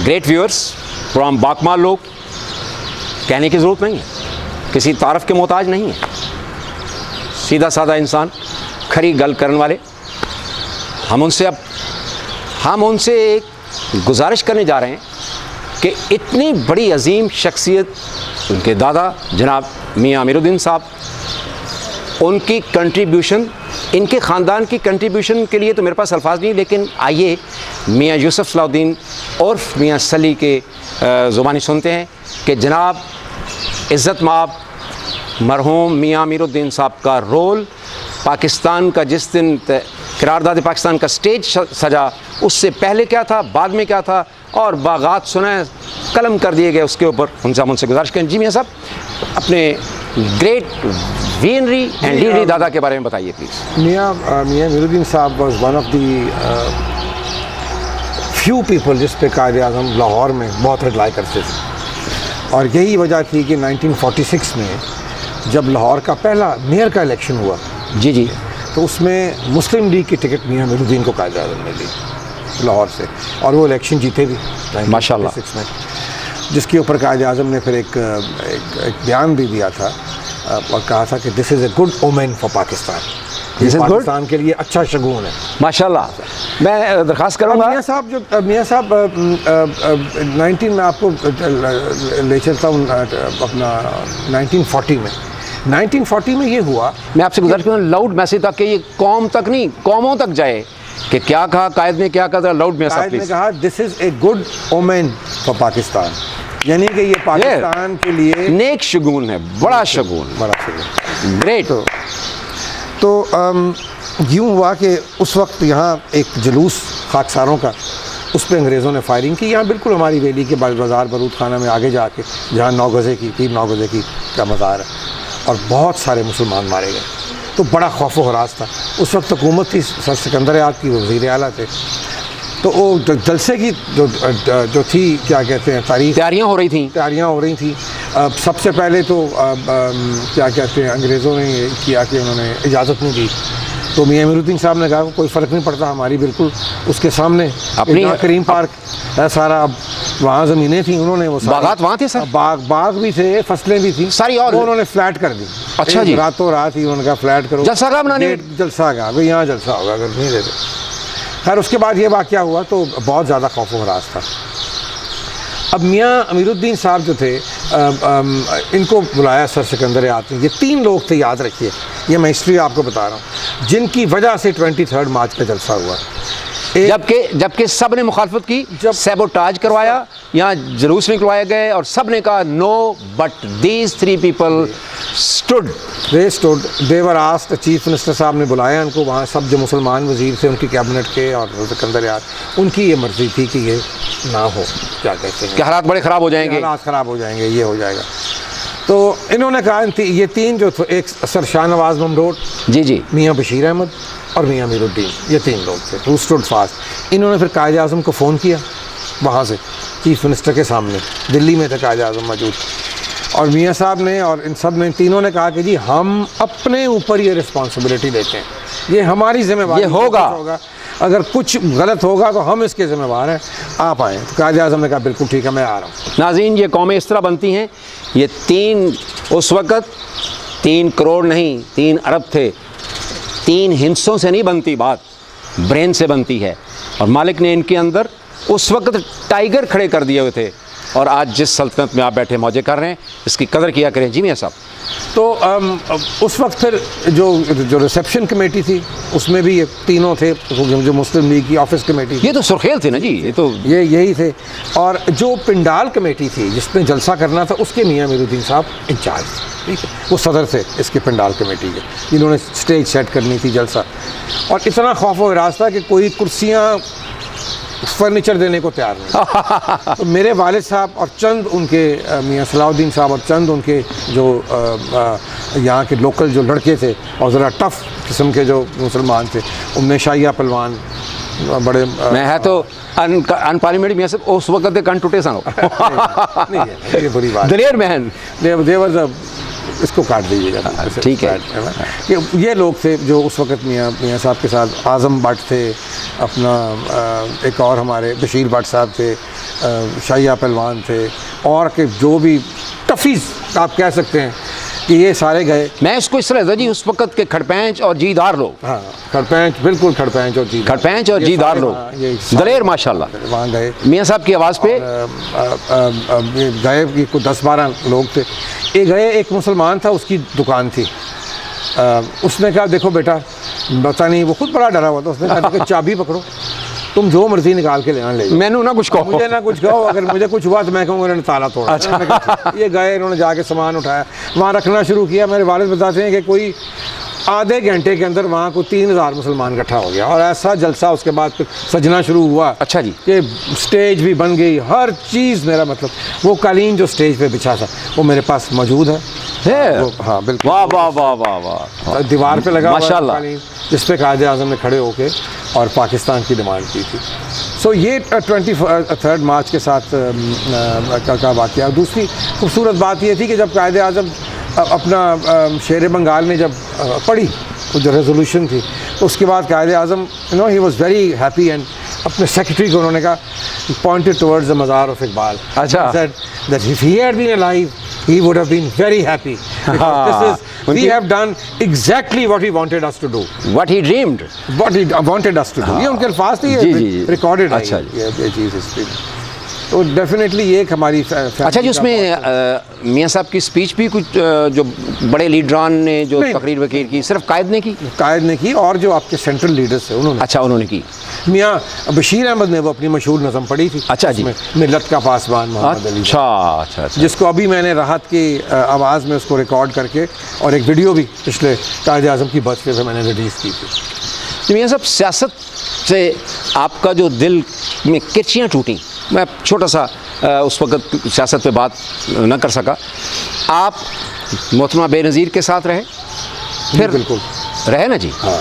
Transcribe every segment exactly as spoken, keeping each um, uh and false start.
Great viewers, programme बाकमाल लोग, कहने की ज़रूरत नहीं है, किसी तारफ़ के मोहताज नहीं है, सीधा साधा इंसान, खरी गल करने वाले। हम उनसे अब हम उनसे एक गुजारिश करने जा रहे हैं कि इतनी बड़ी अजीम शख्सियत, उनके दादा जनाब मियाँ अमीरुद्दीन साहब, उनकी कंट्रीब्यूशन, इनके ख़ानदान की कंट्रीब्यूशन के लिए तो मेरे पास अल्फाज नहीं, लेकिन आइए मियाँ यूसुफ सलाहुद्दीन और मियाँ सली के ज़ुबानी सुनते हैं कि जनाब इज़्ज़त माब मरहूम मियाँ अमीरुद्दीन साहब का रोल पाकिस्तान का, जिस दिन करारदाद पाकिस्तान का स्टेज सजा, उससे पहले क्या था, बाद में क्या था, और बागात सुनाए, कलम कर दिए गए उसके ऊपर। उनसे हम उनसे गुजारिश करें, जी मियाँ साहब अपने ग्रेट वीनरी एंड लीडरी दादा के बारे में बताइए प्लीज़। मियाँ मियाँ अमीरुद्दीन साहब was one of the few people जिस पे कायद आज़म लाहौर में बहुत रिलाई करते थे, और यही वजह थी कि नाइनटीन फोर्टी सिक्स में जब लाहौर का पहला मेयर का इलेक्शन हुआ, जी जी, तो उसमें मुस्लिम लीग की टिकट मियाँ अमीरुद्दीन को कायद आज़म ने ली लाहौर से, और वो इलेक्शन जीते भी माशाल्लाह सिक्स में, जिसके ऊपर कायद आज़म ने फिर एक, एक, एक बयान भी दिया था और कहा था कि this is a good omen for Pakistan, this is Pakistan के लिए अच्छा शगुन है माशाल्लाह। मैं दरख्वास्त करूँगा मियाँ साहब, जो मियाँ साहब नाइनटीन में आपको ले चलता हूँ अपना नाइनटीन फोर्टी में नाइनटीन फोर्टी में ये हुआ। मैं आपसे गुजारिश करूँ लाउड मैसेज तक, कि ये कौम तक नहीं, कौमों तक जाए कि क्या कहा कायद ने, क्या कहा, लाउड में कायद ने कहा this is a good omen for Pakistan, यानी कि ये पाकिस्तान के लिए नेक शगुन है, बड़ा शगुन, बड़ा शगुन, ग्रेट। तो, तो यूँ हुआ कि उस वक्त यहाँ एक जुलूस खाकसारों का, उस पर अंग्रेज़ों ने फायरिंग की, यहाँ बिल्कुल हमारी वैली के बाज़ार बरूद खाना में आगे जाके, जहाँ नौ गज़े की पीर नौ गज़े की का मज़ार है, और बहुत सारे मुसलमान मारे गए। तो बड़ा खौफ व हरास था। उस वक्त हुकूमत थी, सर सिकंदर आज़म की वज़ीर आला थे, तो वो जलसे की जो जो थी, क्या कहते हैं, तारीख तैयारियाँ हो रही थी तैयारियाँ हो रही थी सबसे पहले तो आ, आ, क्या कहते हैं, अंग्रेज़ों ने ये किया कि उन्होंने इजाज़त नहीं दी, तो मियाँ अमीरुद्दीन साहब ने कहा कोई फ़र्क नहीं पड़ता, हमारी बिल्कुल उसके सामने अपनी करीम पार्क है सारा, अब वहाँ ज़मीनें थी, उन्होंने वो बागात वहाँ थे सर, बाग बाग भी थे, फसलें भी थी सारी, और उन्होंने फ्लैट कर दी। अच्छा जी, रातों रात ही उन्होंने कहा फ्लैट करो, जलसा का बनाने, जलसा का भाई यहाँ जलसा होगा अगर नहीं देते। खैर उसके बाद ये वाक़या हुआ तो बहुत ज़्यादा खौफ व हरास था। अब मियाँ अमीरुद्दीन साहब जो थे, आ, आ, इनको बुलाया सर सिकंदर आज़म, ये तीन लोग थे, याद रखिए, ये मैं हिस्ट्री आपको बता रहा हूँ, जिनकी वजह से ट्वेंटी थर्ड मार्च का जलसा हुआ। जबकि जबकि सब ने मुखालफत की, जब सैबोटाज करवाया, यहाँ जुलूस निकलवाए गए, और सब ने कहा no, but these three people stood they stood they were asked, chief minister साहब ने बुलाया उनको वहाँ, सब जो मुसलमान वजीर थे उनकी कैबिनेट के और सिकंदर आज़म, उनकी ये मर्ज़ी थी कि ये ना हो, क्या कहते हैं, कि हालात बड़े ख़राब हो जाएंगे, हालात ख़राब हो जाएंगे, ये हो जाएगा। तो इन्होंने कहा ये तीन जो थे, एक सर शाहनवाज ममरोड, जी जी, मियाँ बशीर अहमद और मियाँ अमीरुद्दीन, ये तीन लोग थे हू स्टूड फास्ट। इन्होंने फिर कायद आज़म को फ़ोन किया वहाँ से, चीफ मिनिस्टर के सामने, दिल्ली में थे कायद आज़म मौजूद, और मियाँ साहब ने और इन सब ने, तीनों ने कहा कि जी हम अपने ऊपर ये रिस्पॉन्सिबिलिटी लेते हैं, ये हमारी जिम्मेवारी, ये होगा, होगा अगर कुछ गलत होगा तो हम इसके ज़िम्मेवार हैं, आप आएँ। तो कायद आज़म ने कहा बिल्कुल ठीक है, मैं आ रहा हूँ। नाज़रीन, ये कौमें इस तरह बनती हैं, ये तीन उस वक़्त तीन करोड़ नहीं, तीन अरब थे, तीन हिस्सों से नहीं बनती बात, ब्रेन से बनती है, और मालिक ने इनके अंदर उस वक़्त टाइगर खड़े कर दिए हुए थे, और आज जिस सल्तनत में आप बैठे मौजे कर रहे हैं, इसकी कदर किया करें। जी मियाँ साहब, तो आम, उस वक्त फिर जो जो रिसेप्शन कमेटी थी, उसमें भी ये तीनों थे, जो मुस्लिम लीग की ऑफिस कमेटी, ये तो सुर्खेल थे ना जी, ये तो ये यही थे, और जो पिंडाल कमेटी थी जिसने जलसा करना था, उसके मियाँ अमीरुद्दीन साहब इंचार्ज, ठीक है, वो सदर थे इसके पिंडाल कमेटी के, जिन्होंने स्टेज सेट करनी थी, जलसा, और इतना खौफ व हरास था कि कोई कुर्सियाँ फर्नीचर देने को तैयार नहीं। तो मेरे वालिद साहब और चंद उनके मियाँ सलाहुद्दीन साहब और चंद उनके जो यहाँ के लोकल जो लड़के थे और ज़रा टफ़ किस्म के जो मुसलमान थे, उनमें शाहिया पलवान बड़े, मैं है तो अनपार्लियामेंट्री मियाँ साहब उस वक्त कन टूटे सन, ये बुरी बात, दलेर महन, देवर इसको काट दीजिएगा, ठीक है। ये ये लोग थे जो उस वक्त मियाँ मियाँ साहब के साथ, आज़म भट्ट थे, अपना एक और हमारे बशीर भट्ट साहब थे, शाहिया पहलवान थे, और के जो भी टफीज आप कह सकते हैं कि ये सारे गए। मैं इसको इस तरह जी, उस वक्त के खड़पेंच और जीदार लोग, हाँ खड़पेंच, बिल्कुल खड़पेंच और जी खड़पेंच और जीदार लोग, दलेर माशाल्लाह, वहाँ गए मियाँ साहब की आवाज़ पे गए। ये कुछ दस बारह लोग थे। ये गए, एक मुसलमान था, उसकी दुकान थी। आ, उसने कहा देखो बेटा, पता नहीं, वो खुद बड़ा डरा हुआ था। उसने कहा कि चाबी पकड़ो, तुम जो मर्जी निकाल के लेना ले। मैंने ना कुछ कहो, मुझे ना कुछ कहो, अगर मुझे कुछ हुआ तो मैं कहूँगा इन्होंने ताला तोड़ा। अच्छा। ये गए, इन्होंने जाके सामान उठाया, वहाँ रखना शुरू किया। मेरे वालिद बताते हैं कि कोई आधे घंटे के अंदर वहाँ को तीन हज़ार मुसलमान इकट्ठा हो गया, और ऐसा जलसा उसके बाद फिर सजना शुरू हुआ। अच्छा जी। कि स्टेज भी बन गई, हर चीज़, मेरा मतलब वो कालीन जो स्टेज पे बिछा था वो मेरे पास मौजूद है। है? हाँ बिल्कुल। वाह वाह वाह वाह वाह। दीवार पे लगा माशाल्लाह, जिस पे कायदे आज़म ने खड़े होके और पाकिस्तान की डिमांड की थी। सो ये ट्वेंटी थर्ड मार्च के साथ का, का वाक़या। दूसरी खूबसूरत बात ये थी कि जब कायदे आज़म अपना शेर बंगाल ने जब पढ़ी, वो जो रेजोल्यूशन थी, उसके बाद Quaid-e-Azam, you know, he was very happy, and अपने सेक्रेटरी को उन्होंने कहा, पॉइंटेड टुवर्ड्स द मज़ार ऑफ इकबाल। अच्छा। Said that if he had been alive he would have been very happy, because this is, we have done exactly what he wanted us to do, what he dreamed, what he wanted us to do। ये उनके अल्फाज थे, ये recorded है। अच्छा, ये चीज़ history में। तो डेफिनेटली ये एक हमारी। अच्छा जी, उसमें मियाँ साहब की स्पीच भी कुछ जो बड़े लीडरान ने जो तकरीर वकीर की, सिर्फ कायद ने की? कायद ने की, और जो आपके सेंट्रल लीडर्स थे उन्होंने। अच्छा, उन्होंने की। मियाँ बशीर अहमद ने वो अपनी मशहूर नज़म पढ़ी थी। अच्छा जी। मिल्लत का पासबान मोहम्मद अली। अच्छा अच्छा अच्छा। जिसको अभी मैंने राहत की आवाज़ में उसको रिकॉर्ड करके, और एक वीडियो भी पिछले कायदे आज़म की बर्थडे पे मैंने रिलीज़ की थी। मियाँ साहब, सियासत से आपका जो दिल में किरचियाँ टूटी, मैं छोटा सा उस वक्त सियासत पे बात न कर सका, आप मोहतरमा बेनज़ीर के साथ रहे, फिर बिल्कुल रहे ना जी। हाँ।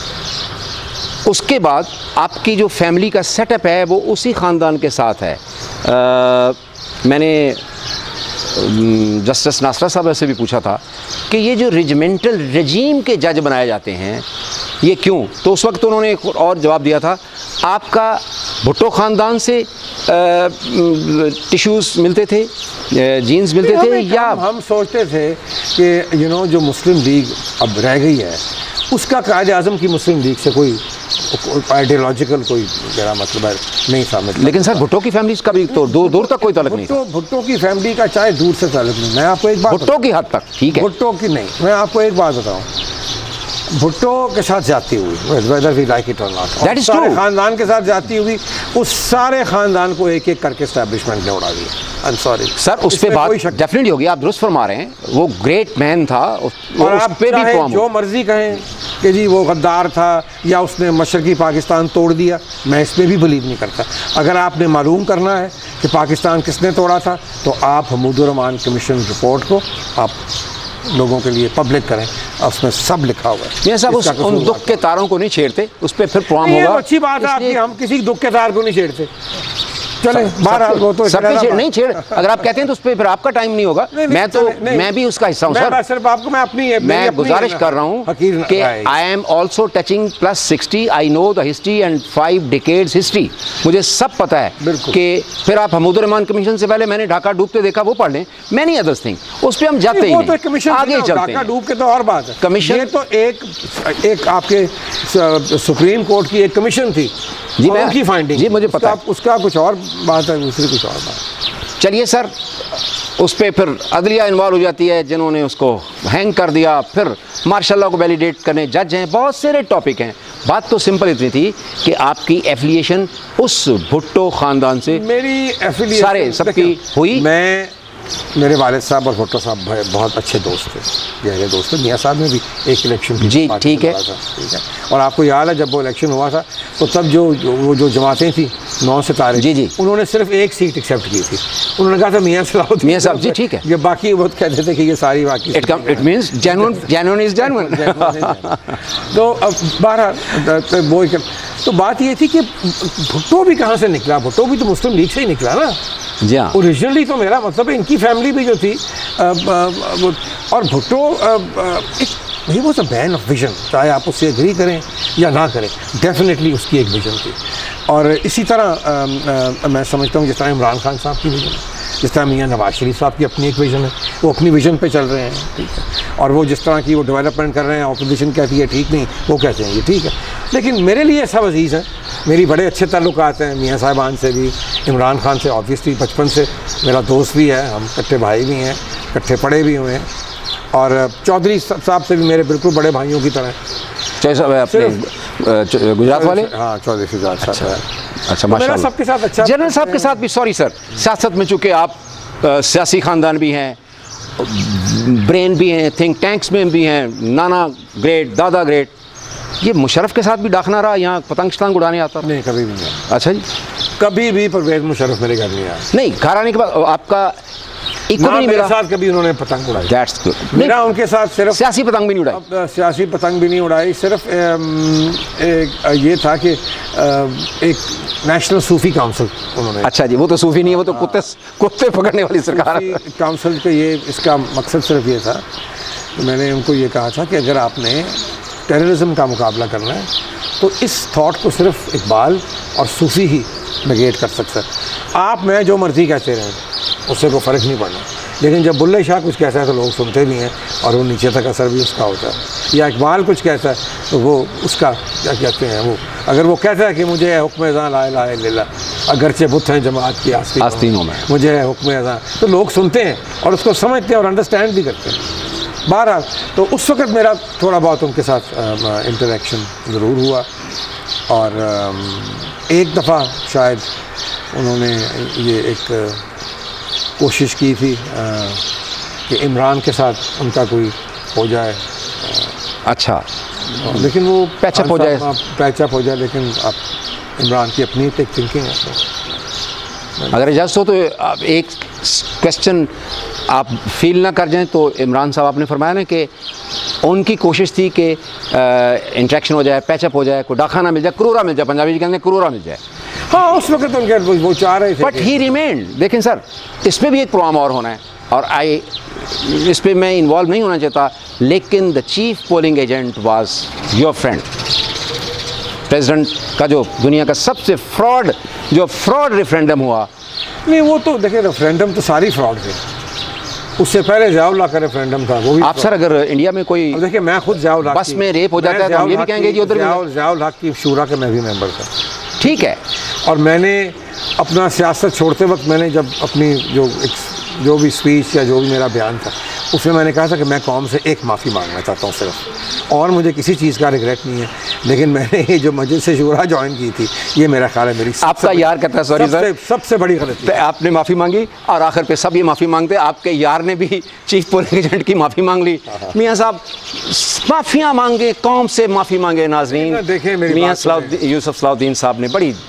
उसके बाद आपकी जो फैमिली का सेटअप है वो उसी ख़ानदान के साथ है। आ, मैंने जस्टिस नासरा साहब से भी पूछा था कि ये जो रेजिमेंटल रजीम के जज बनाए जाते हैं ये क्यों, तो उस वक्त उन्होंने एक और जवाब दिया था, आपका भुट्टो ख़ानदान से टिश्यूज़ मिलते थे, जीन्स मिलते थे, या हम, हम सोचते थे कि यू नो जो मुस्लिम लीग अब रह गई है उसका कायदे आज़म की मुस्लिम लीग से कोई आइडियोलॉजिकल कोई मेरा मतलब है नहीं समझ। लेकिन सर भुट्टो की फैमिली का भी तो दूर दूर तक कोई ताल्लुक नहीं था। भुट्टो की फैमिली का चाहे दूर से ताल्लुक नहीं। मैं आपको एक बात, भुट्टो की हद तक ठीक है, भुट्टो की नहीं, मैं आपको एक बात बताऊँ, भुट्टो के साथ जाती हुई, whether we like it or not, that is true, खानदान के साथ जाती हुई, उस सारे खानदान को एक एक करके एस्टैब्लिशमेंट ने उड़ा दिया। आई एम सॉरी सर, उस पे बात डेफिनेटली होगी, आप दुरुस्त फरमा रहे हैं, वो ग्रेट मैन था, और आप पे भी जो मर्जी कहें कि जी वो गद्दार था या उसने मशरकी पाकिस्तान तोड़ दिया, मैं इसमें भी बिलीव नहीं करता। अगर आपने मालूम करना है कि पाकिस्तान किसने तोड़ा था तो आप हमीदुर रहमान कमीशन रिपोर्ट को आप लोगों के लिए पब्लिक करें, उसमें सब लिखा हुआ है। ये सब उस उन दुख के तारों को नहीं छेड़ते, उस पर फिर प्रोग्राम होगा। अच्छी बात है आपकी, हम किसी दुख के तार को नहीं छेड़ते। चले बारह वो तो सब छेड़ नहीं छेड़, अगर आप कहते हैं तो उस पर फिर आपका टाइम नहीं होगा। नहीं, मैं तो नहीं, मैं भी उसका हिस्सा हूँ सर। सिर्फ आपको मैं अपनी मैं गुजारिश कर रहा हूँ कि I am also touching plus sixty, I know the history and five decades history, मुझे सब पता है कि फिर आप हमीदुर रहमान कमीशन से पहले मैंने ढाका डूबते देखा वो पढ़ लें, मैनी अदर्स थिंग, उस पर हम जाते ही नहीं, आगे चलते हैं। डूब के तो और बात है, कमीशन तो एक एक आपके सुप्रीम कोर्ट की एक कमीशन थी जी, मैं उनकी फाइंडिंग जी मुझे पता है, उसका कुछ और बात है, दूसरी कुछ और बात। चलिए सर, उस पर फिर अदलिया इन्वॉल्व हो जाती है, जिन्होंने उसको हैंग कर दिया, फिर मार्शल लॉ को वैलिडेट करने जज हैं, बहुत सारे टॉपिक हैं। बात तो सिंपल इतनी थी कि आपकी एफिलिएशन उस भुट्टो ख़ानदान से, मेरी एफिलिएशन सारे सबकी हुई। मैं मेरे वालिद साहब और भुट्टो साहब बहुत अच्छे दोस्त थे, गहरे दोस्त थे। मियाँ साहब में भी एक इलेक्शन जी ठीक है, ठीक है। और आपको याद है जब वो इलेक्शन हुआ था तो तब जो वो जो जमातें थी नौ सितारे, जी जी, उन्होंने सिर्फ एक सीट एक्सेप्ट की थी। उन्होंने कहा था मियाँ सलाहुद्दीन मियाँ साहब जी ठीक है, ये बाकी वो कहते थे कि ये सारी बाकी it means genuine, genuine is genuine. तो अब बारह वो, तो बात ये थी कि भुट्टो भी कहाँ से निकला, भुट्टो भी तो मुस्लिम लीग से ही निकला ना। जी हाँ, ओरिजिनली तो मेरा मतलब है इनकी फैमिली भी जो थी आ, आ, वो और Bhutto he was a man of vision, चाहे आप उससे एग्री करें या ना करें, डेफिनेटली उसकी एक विजन थी। और इसी तरह आ, आ, मैं समझता हूँ जिस तरह इमरान खान साहब की विजन है, जिस तरह मियाँ नवाज शरीफ साहब की अपनी एक विजन है, वो अपनी विजन पे चल रहे हैं, ठीक है। और वो जिस तरह की वो डेवलपमेंट कर रहे हैं, अपोजिशन कहती है ठीक नहीं, वो कहते हैं ये ठीक है। लेकिन मेरे लिए सब अजीज़ हैं, मेरी बड़े अच्छे ताल्लुकात हैं मियाँ साहिबान से भी, इमरान खान से ऑब्वियसली बचपन से मेरा दोस्त भी है, हम इकट्ठे भाई भी हैं, इकट्ठे पढ़े भी हुए हैं। और चौधरी साहब से भी मेरे बिल्कुल बड़े भाइयों की तरह। गुजरात वाले? हाँ, चौधरी शुजात साहब। अच्छा, अच्छा, माशाल्लाह। मेरा सबके साथ अच्छा। जनरल साहब के साथ भी, सॉरी सर, सियासत में चूँकि आप सियासी ख़ानदान भी हैं, ब्रेन भी हैं, थिंक टैंक्स में भी हैं, नाना ग्रेट, दादा ग्रेट, ये मुशर्रफ के साथ भी दाखना रहा, यहाँ पतंग शतंग उड़ाने आता? नहीं, कभी भी नहीं। अच्छा जी, कभी भी परवेज़ मुशर्रफ मेरे घर नहीं आया। नहीं, घर आने के बाद आपका ना मेरे मिला। साथ कभी उन्होंने पतंग उड़ाई। That's good। मेरा उनके साथ सिर्फ सियासी पतंग भी नहीं उड़ाई। सियासी पतंग भी नहीं उड़ाई, सिर्फ एक ये था कि एक नेशनल सूफी काउंसिल उन्होंने। अच्छा जी, वो तो सूफी नहीं है, वो तो कुत्ते कुत्ते पकड़ने वाली सरकार है। काउंसिल का ये इसका मकसद सिर्फ ये था, मैंने उनको ये कहा था कि अगर आपने टेररिज्म का मुकाबला करना है तो इस थॉट को सिर्फ इकबाल और सूफी ही नेगेट कर सकता है। आप मैं जो मर्ज़ी कहते रहें, उससे कोई फ़र्क नहीं पड़ना। लेकिन जब बुल्ले शाह कुछ कहता है तो लोग सुनते भी हैं और वो नीचे तक असर भी उसका होता है। या इकबाल कुछ कहता है तो वो उसका क्या कहते हैं, वो अगर वो कहता है कि मुझे हुक्म अज़ां ला इलाहा इल्लल्लाह, अगरचे बुत हैं जमात की आस्तीनों में, मुझे है हुक्म अज़ां, तो लोग सुनते हैं और उसको समझते हैं और अंडरस्टैंड भी करते हैं। बहरहाल तो उस वक़्त मेरा थोड़ा बहुत उनके साथ इंटरेक्शन ज़रूर हुआ। और एक दफ़ा शायद उन्होंने ये एक कोशिश की थी कि इमरान के साथ उनका कोई हो जाए। अच्छा, लेकिन वो पैचअप हो जाए, पैचअप हो जाए, लेकिन आप इमरान की अपनी एक थिंकिंग है। तो अगर इजाज़त हो तो आप एक क्वेश्चन आप फील ना कर जाएं तो इमरान साहब, आपने फरमाया ना कि उनकी कोशिश थी कि इंट्रैक्शन हो जाए, पैचअप हो जाए, कोई डाखाना मिल जाए, क्रूरा मिल जाए, पंजाबी जी कहते हैं क्रूरा मिल जाए। हाँ, उस वक्त उनके वो चाह रहे थे, बट ही रिमेन्ड। देखें सर, इसमें भी एक प्रोग्राम और होना है और आई इस पर मैं इन्वॉल्व नहीं होना चाहता, लेकिन the chief polling agent was your friend, president का जो दुनिया का सबसे फ्रॉड जो फ्रॉड रेफरेंडम हुआ। नहीं, वो तो देखिए रेफरेंडम तो सारी फ्रॉड थे। उससे पहले ज़ियाउल हक का रेफरेंडम था, वो भी। आप सर अगर इंडिया में कोई देखिए, मैं खुद ज़ियाउल हक बस में रेप हो जाता है तो हम ये भी कहेंगे जी उधर ज़ियाउल हक की शूरा का मैं भी मेंबर था, ठीक है। और मैंने अपना सियासत छोड़ते वक्त मैंने जब अपनी जो एक जो भी स्पीच या जो भी मेरा बयान था उसमें मैंने कहा था कि मैं कौम से एक माफ़ी मांगना चाहता हूँ सिर्फ, और मुझे किसी चीज़ का रिग्रेट नहीं है। लेकिन मैंने ये जो मजलिस से शूरा ज्वाइन की थी, ये मेरा ख्याल है मेरी आपका यार कहता है सॉरी सर, सबसे बड़ी गलती। तो आपने माफ़ी मांगी और आखिर पे सब ये माफ़ी मांगते, आपके यार ने भी चीफ पोलिंग एजेंट की माफ़ी मांग ली। मियाँ साहब माफ़ियाँ मांगे, कौम से माफ़ी मांगे। नाजरीन, देखें मियाँ यूसुफ सलाउद्दीन साहब ने बड़ी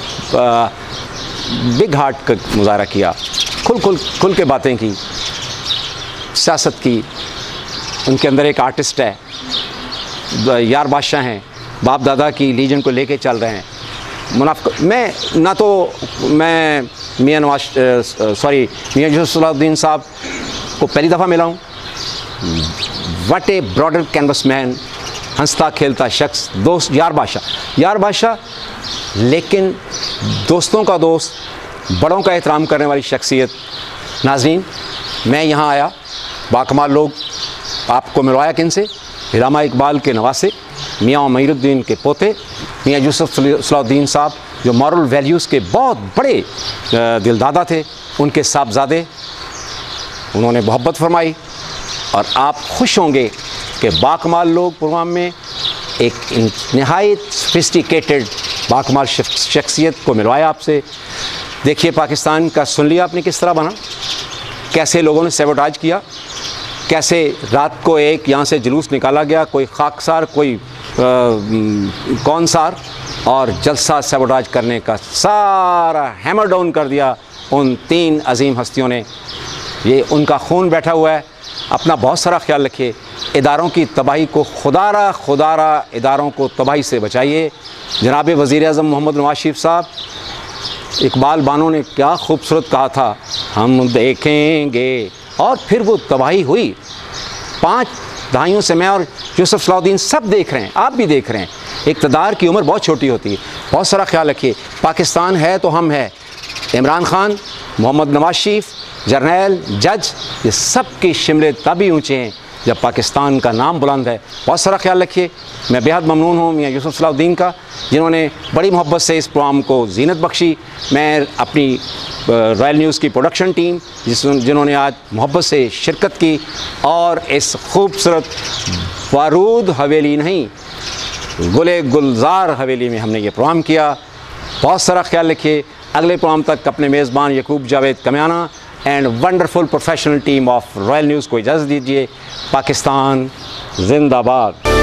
बिग हार्ट का मुजाहरा किया, खुल खुल खुल के बातें की, सियासत की। उनके अंदर एक आर्टिस्ट है, यार बादशाह हैं, बाप दादा की लीजन को लेके चल रहे हैं। मुनाफ़ मैं ना तो मैं मियाँ नवाज सॉरी मियाँ यूसुफ सलाउद्दीन साहब को पहली दफ़ा मिला हूँ। What a broader canvas man, हंसता खेलता शख्स, दोस्त, यार बादशाह यार बादशाह लेकिन दोस्तों का दोस्त, बड़ों का एहतराम करने वाली शख्सियत। नाज़रीन, मैं यहाँ आया, बाकमाल लोग आपको मिलवाया किन से? इलामा इकबाल के नवासे, मियाँ मईरुद्दीन के पोते, मियाँ यूसुफ सलाउद्दीन साहब, जो मॉरल वैल्यूज़ के बहुत बड़े दिलदादा थे, उनके साहबजादे। उन्होंने मोहब्बत फरमाई और आप खुश होंगे कि बाकमाल लोग प्रोग्राम में एक नहायत सोफिस्टिकेटेड बाकमाल शख्सियत को मिलवाया आपसे। देखिए, पाकिस्तान का सुन लिया आपने किस तरह बना, कैसे लोगों ने सैबोटाज किया, कैसे रात को एक यहाँ से जुलूस निकाला गया, कोई खाकसार, कोई कौन सार, और जलसा सैबोटाज करने का सारा हैमर डाउन कर दिया उन तीन अजीम हस्तियों ने। ये उनका खून बैठा हुआ है। अपना बहुत सारा ख्याल रखिए। इदारों की तबाही को खुदारा खुदारा इदारों को तबाही से बचाइए। जनाब वज़ीर आज़म मोहम्मद नवाज शरीफ साहब, इकबाल बानो ने क्या खूबसूरत कहा था, हम देखेंगे, और फिर वो तबाही हुई। पाँच दहाइयों से मैं और यूसुफ सलाउद्दीन सब देख रहे हैं, आप भी देख रहे हैं, इक़्तिदार की उम्र बहुत छोटी होती है। बहुत सारा ख्याल रखिए, पाकिस्तान है तो हम है। इमरान खान, मोहम्मद नवाज शरीफ, जर्नैल, जज, ये सब के शिमले तभी ऊँचे हैं जब पाकिस्तान का नाम बुलंद है। बहुत सारा ख्याल रखिए। मैं बेहद ममनून हूँ मियाँ यूसुफ सलाउद्दीन का, जिन्होंने बड़ी मोहब्बत से इस प्रोग्राम को जीनत बख्शी। मैं अपनी रॉयल न्यूज़ की प्रोडक्शन टीम जिस जिन्होंने आज मोहब्बत से शिरकत की और इस खूबसूरत बारूद हवेली नहीं गुले गुलजार हवेली में हमने ये प्रोग्राम किया। बहुत सारा ख्याल रखिए। अगले प्रोग्राम तक अपने मेज़बान Yaqoob Javed Kamiana and wonderful professional team of Royal News को इजाज़त दीजिए। पाकिस्तान जिंदाबाद।